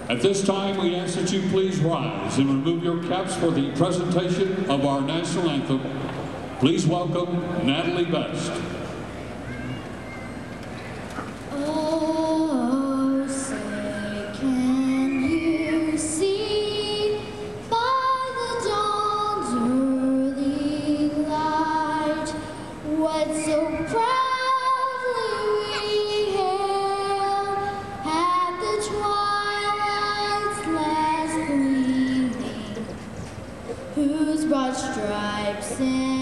At this time, we ask that you please rise and remove your caps for the presentation of our national anthem. Please welcome Natalie Vest. Oh, say, can you see by the dawn's early light what so proudly we hailed at the twilight's last gleaming, whose broad stripes and